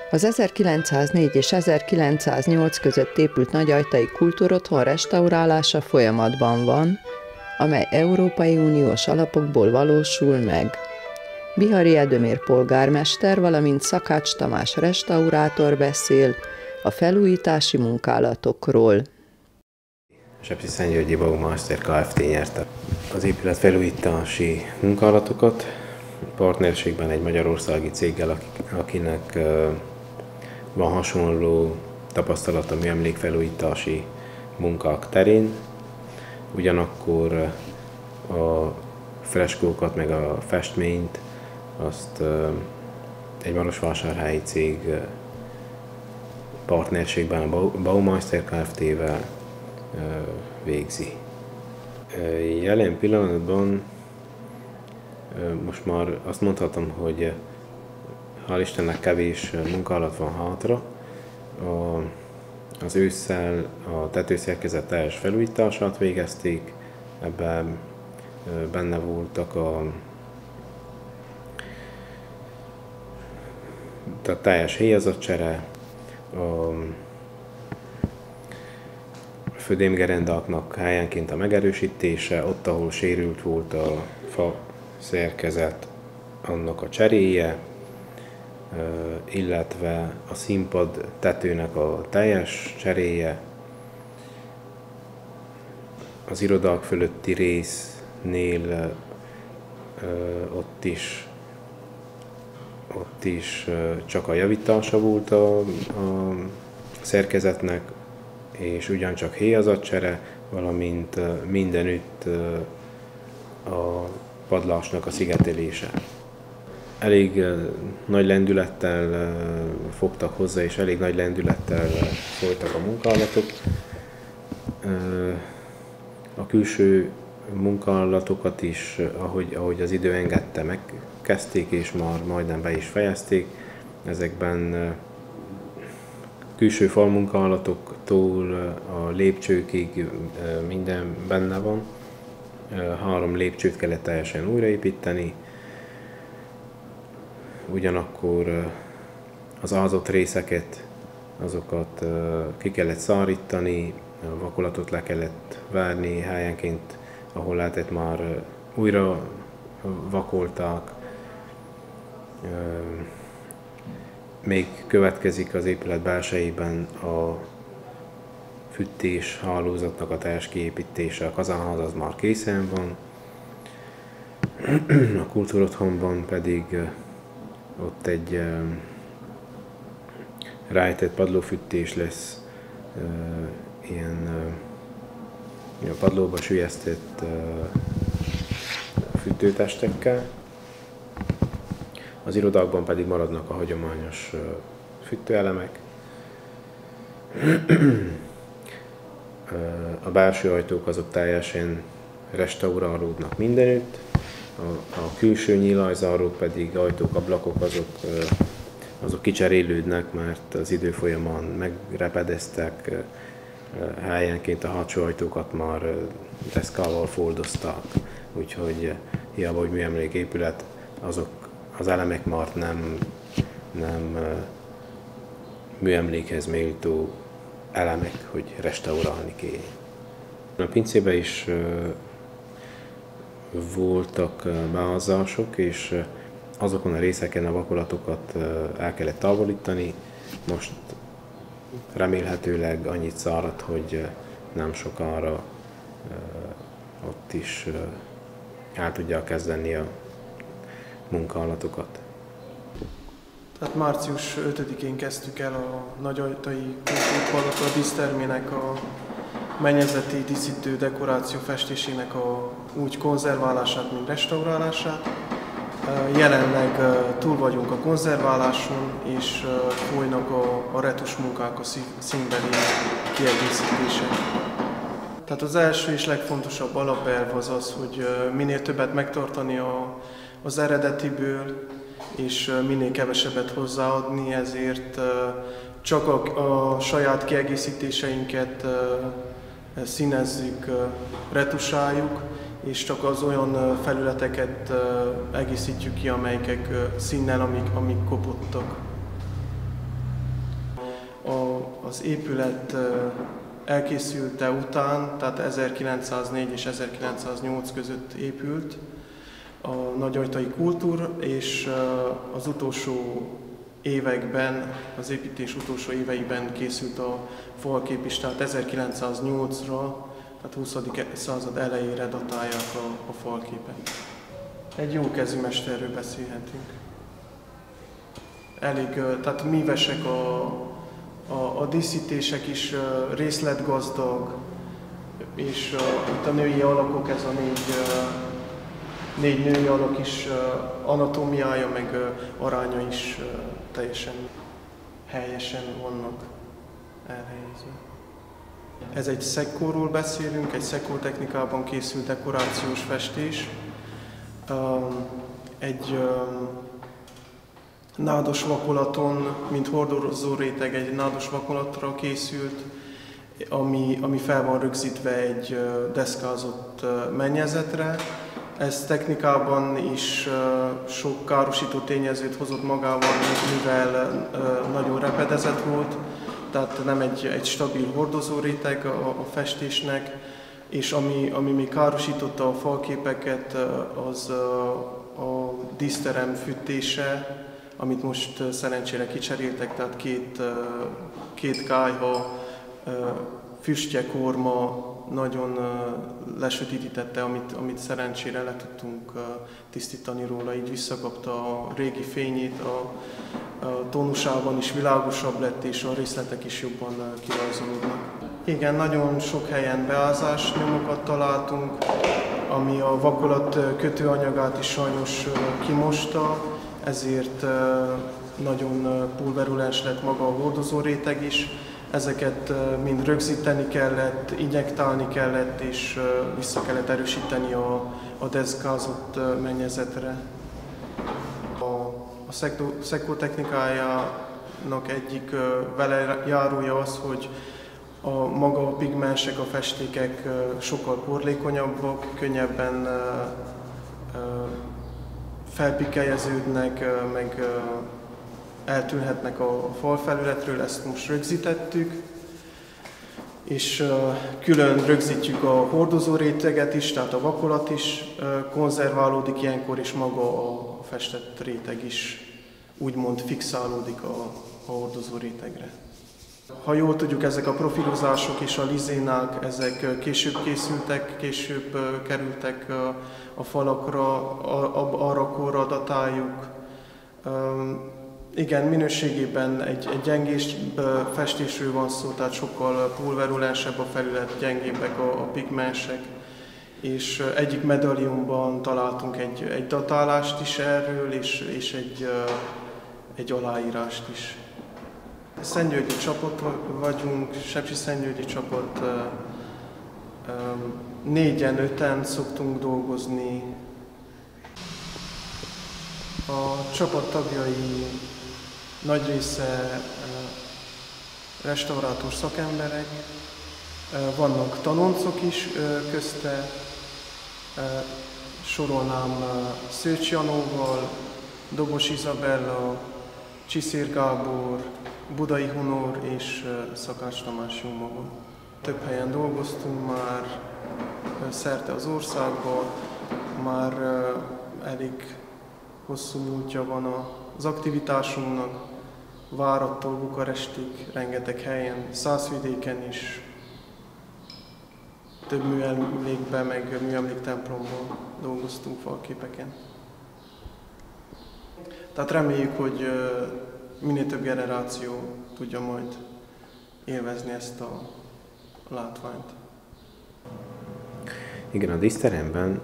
Az 1904 és 1908 között épült nagyajtai kultúrotthon restaurálása folyamatban van, amely Európai Uniós alapokból valósul meg. Bihari Edemér polgármester, valamint Szakács Tamás restaurátor beszél a felújítási munkálatokról. Sepsiszentgyörgyi Baumeister Kft. Nyerte az épület felújítási munkálatokat, partnerségben egy magyarországi céggel, akinek van hasonló tapasztalata műemlékfelújítási munkák terén. Ugyanakkor a freskókat meg a festményt azt egy marosvásárhelyi cég partnerségben a Baumeister Kft-vel végzi. Jelen pillanatban most már azt mondhatom, hogy hál' Istennek kevés munkálat van hátra. Az ősszel a tetőszerkezet teljes felújítását végezték, ebben benne voltak a teljes héjazatcsere, a födémgerendáknak helyenként a megerősítése, ott, ahol sérült volt a fa szerkezet, annak a cseréje, illetve a színpad tetőnek a teljes cseréje, az irodák fölötti résznél ott is csak a javítása volt a szerkezetnek, és ugyancsak héjazatcsere, valamint mindenütt a padlásnak a szigetelése. Elég nagy lendülettel fogtak hozzá, és elég nagy lendülettel folytak a munkálatok. A külső munkálatokat is, ahogy az idő engedte, megkezdték, és már majdnem be is fejezték. Ezekben külső falmunkálatoktól a lépcsőkig minden benne van. 3 lépcsőt kellett teljesen újraépíteni. Ugyanakkor az ázott részeket, azokat ki kellett szárítani, a vakolatot le kellett várni, helyenként, ahol lehetett, már újra vakolták. Még következik az épület belsejében a fűtés hálózatnak a teljes kiépítése, a kazánház az már készen van. A kultúrotthonban pedig ott egy ráejtett padlófűtés lesz, ilyen padlóba süllyesztett fűtőtestekkel. Az irodákban pedig maradnak a hagyományos fűtőelemek. A belső ajtók azok teljesen restaurálódnak mindenütt, a külső nyílajzárók pedig, ajtók, ablakok, azok kicserélődnek, mert az idő folyamán megrepedeztek, helyenként a hátsó ajtókat már deszkával foldozták, úgyhogy hiába, hogy műemléképület, azok az elemek már nem műemlékhez méltó elemek, hogy restaurálni kell. A pincében is voltak beázások, és azokon a részeken a vakolatokat el kellett távolítani. Most remélhetőleg annyit szárad, hogy nem sokára ott is el tudják kezdeni a munkálatokat. Tehát március 5-én kezdtük el a nagyajtai kultúrpalota dísztermének a mennyezeti díszítő dekoráció festésének a úgy konzerválását, mint restaurálását. Jelenleg túl vagyunk a konzerváláson, és folynak a retusmunkák, a színbeli kiegészítések. Tehát az első és legfontosabb alapelv az az, hogy minél többet megtartani az eredetiből, és minél kevesebbet hozzáadni, ezért csak a saját kiegészítéseinket színezzük, retusáljuk, és csak az olyan felületeket egészítjük ki, amelyek színnel, amik kopottak. az épület elkészülte után, tehát 1904 és 1908 között épült a Nagyajtai Kultúr, és az utolsó években, az építés utolsó éveiben készült a falkép is, tehát 1908-ra, tehát 20. század elejére datálják a falképet. Egy jó kezű mesterről beszélhetünk. Elég, tehát mívesek a díszítések is, részletgazdag, és itt a női alakok, ez a négy női alak is, anatómiája meg aránya is teljesen helyesen vannak elhelyezve. Ez egy szekkóról beszélünk, egy szekkó technikában készült dekorációs festés. Egy nádas vakolaton, mint hordozó réteg, egy nádas vakolatra készült, ami fel van rögzítve egy deszkázott mennyezetre. Ez technikában is sok károsító tényezőt hozott magával, mivel nagyon repedezett volt, tehát nem egy stabil hordozó réteg a festésnek, és ami még károsította a falképeket, az a díszterem fűtése, amit most szerencsére kicseréltek, tehát két kályha, füstje, korma nagyon lesötétítette, amit szerencsére le tudtunk tisztítani róla, így visszakapta a régi fényét, a tónusában is világosabb lett, és a részletek is jobban kirajzolódnak. Igen, nagyon sok helyen beázás nyomokat találtunk, ami a vakolat kötőanyagát is sajnos kimosta, ezért nagyon pulverulens lett maga a hordozó réteg is. Ezeket mind rögzíteni kellett, injektálni kellett, és vissza kellett erősíteni a deszkázott mennyezetre. A szekkó technikájának egyik velejárója az, hogy maga a pigmensek, a festékek sokkal porlékonyabbak, könnyebben felpikelyeződnek, meg eltűnhetnek a falfelületről, ezt most rögzítettük, és külön rögzítjük a hordozó réteget is, tehát a vakolat is konzerválódik ilyenkor, és maga a festett réteg is úgymond fixálódik a hordozó rétegre. Ha jól tudjuk, ezek a profilozások és a lizénák, ezek később készültek, később kerültek a falakra, arra korra datáljuk. Igen, minőségében egy gyengés festésről van szó, tehát sokkal pulverulensebb a felület, gyengébbek a pigmensek. És egyik medalionban találtunk egy datálást is erről, és egy aláírást is. Szentgyörgyi csapat vagyunk, Sepsiszentgyörgyi csapat, 4-5-en szoktunk dolgozni. A csapat tagjai nagy része restaurátor szakemberek, vannak tanoncok is közte, sorolnám Szőcs Janóval, Dobos Izabella, Csiszér Gábor, Budai Hunor és Szakács Tamás Jómagom. Több helyen dolgoztunk már, szerte az országban, már elég hosszú múltja van az aktivitásunknak, Várattól Bukarestig, rengeteg helyen, Szászvidéken is, több műemlékben, meg műemléktemplomban dolgoztunk falképeken. Tehát reméljük, hogy minél több generáció tudja majd élvezni ezt a látványt. Igen, a díszteremben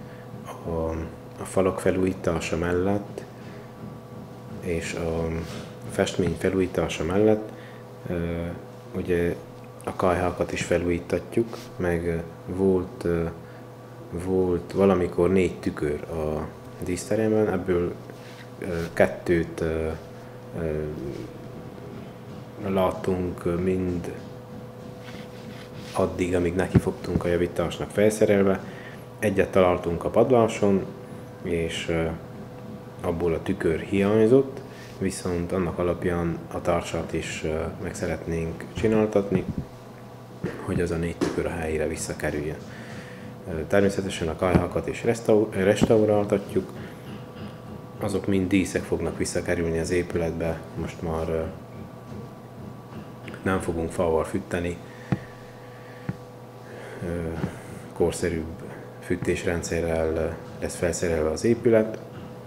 a falak felújítása mellett és a festmény felújítása mellett ugye a kályhákat is felújítatjuk, meg volt valamikor 4 tükör a díszteremben, ebből 2 láttunk mind addig, amíg nekifogtunk a javításnak felszerelve. Egyet találtunk a padláson, és abból a tükör hiányzott, viszont annak alapján a társat is meg szeretnénk csináltatni, hogy az a 4 tükör a helyére visszakerüljön. Természetesen a kályhákat is restauráltatjuk, azok mind díszek fognak visszakerülni az épületbe, most már nem fogunk fával fűteni, korszerűbb fűtésrendszerrel lesz felszerelve az épület.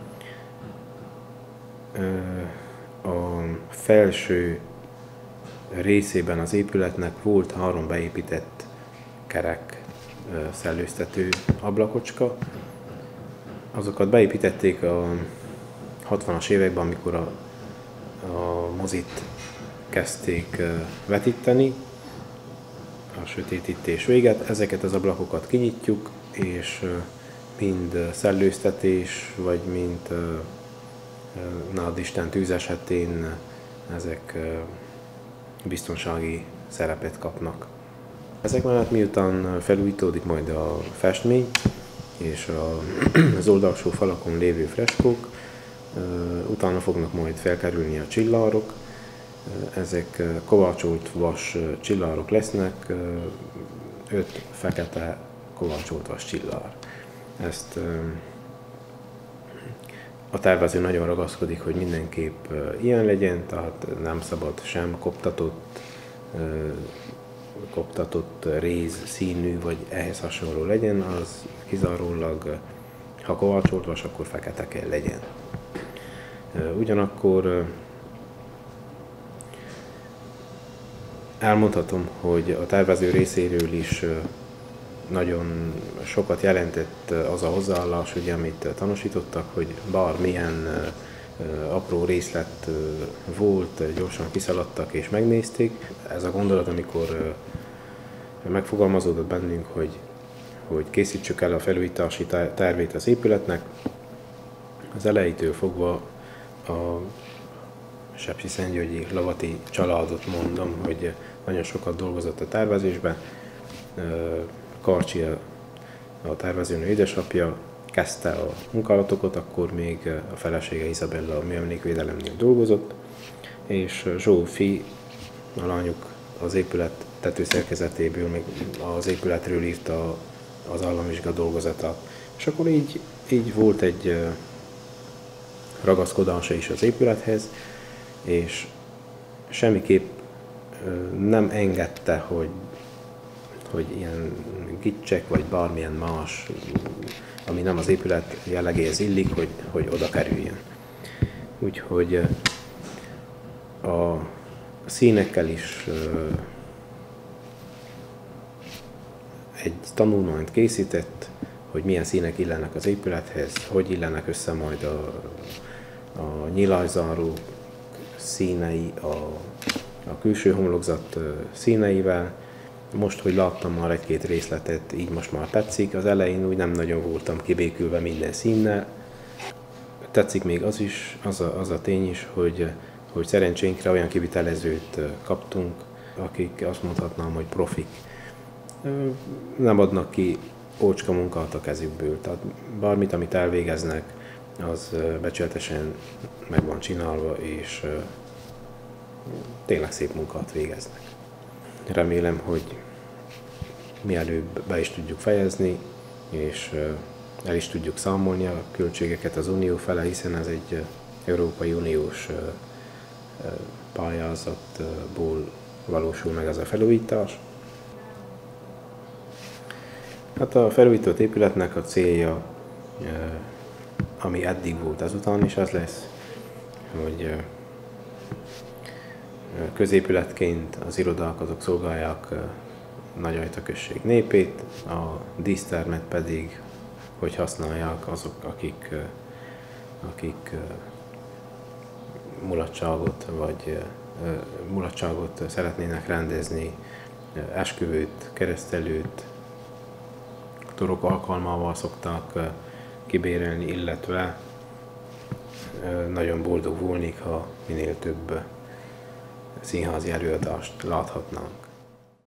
A felső részében az épületnek volt 3 beépített kerek szellőztető ablakocska. Azokat beépítették a 60-as években, amikor a mozit kezdték vetíteni, a sötétítés véget. Ezeket az ablakokat kinyitjuk, és mind szellőztetés, vagy mind nád Isten tűz esetén ezek biztonsági szerepet kapnak. Ezek mellett miután felújítódik majd a festmény és az oldalsó falakon lévő freskók, utána fognak majd felkerülni a csillárok. Ezek kovácsolt vas csillárok lesznek, 5 fekete kovácsolt vas csillár. Ezt a tervező nagyon ragaszkodik, hogy mindenképp ilyen legyen, tehát nem szabad sem koptatott réz színű, vagy ehhez hasonló legyen, az kizárólag, ha kovácsolt vas, akkor fekete kell legyen. Ugyanakkor elmondhatom, hogy a tervező részéről is nagyon sokat jelentett az a hozzáállás, ugye, amit tanúsítottak, hogy bármilyen apró részlet volt, gyorsan kiszaladtak és megnézték. Ez a gondolat, amikor megfogalmazódott bennünk, hogy készítsük el a felújítási tervét az épületnek, az elejétől fogva a sepsiszentgyörgyi Lavati családot mondom, hogy nagyon sokat dolgozott a tervezésben. Karcsi, a tervezőnő édesapja kezdte a munkálatokat, akkor még a felesége Izabella a műemlékvédelemnél dolgozott, és Zsófi, a lányuk az épület tetőszerkezetéből, még az épületről írta az államvizsga dolgozatát. És akkor így volt egy ragaszkodása is az épülethez, és semmiképp nem engedte, hogy ilyen gicsek, vagy bármilyen más, ami nem az épület jellegéhez illik, hogy oda kerüljön. Úgyhogy a színekkel is egy tanulmányt készített, hogy milyen színek illenek az épülethez, hogy illenek össze majd a nyilászáró színei a külső homlokzat színeivel. Most, hogy láttam már egy-két részletet, így most már tetszik. Az elején úgy nem nagyon voltam kibékülve minden színnel. Tetszik még az is, az a tény is, hogy szerencsénkre olyan kivitelezőt kaptunk, akik azt mondhatnám, hogy profik. Nem adnak ki ócska munkát a kezükből. Tehát bármit, amit elvégeznek, az becsületesen meg van csinálva, és tényleg szép munkát végeznek. Remélem, hogy mielőbb be is tudjuk fejezni, és el is tudjuk számolni a költségeket az Unió fele, hiszen ez egy Európai Uniós pályázatból valósul meg ez a felújítás. Hát a felújított épületnek a célja, ami eddig volt, ezután is az lesz, hogy középületként az irodák azok szolgálják Nagyajta község népét, a dísztermet pedig, hogy használják azok, akik mulatságot szeretnének rendezni, esküvőt, keresztelőt, torok alkalmával szokták kibérelni, illetve nagyon boldog volnék, ha minél több színházi előadást láthatnánk.